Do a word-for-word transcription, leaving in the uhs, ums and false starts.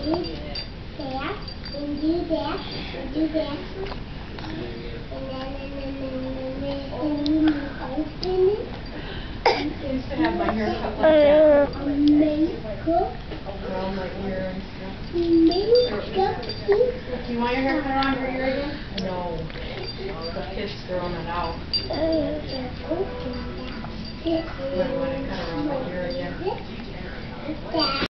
that, and do that, and do that. And then, and then, and then, and then you open it. I used to have my hair cut like that. A makeup. Around my ear and stuff. Makeup. Do you want your hair cut around your ear again? No. The kid's throwing it out. Open that. I want to cut around my ear again. That.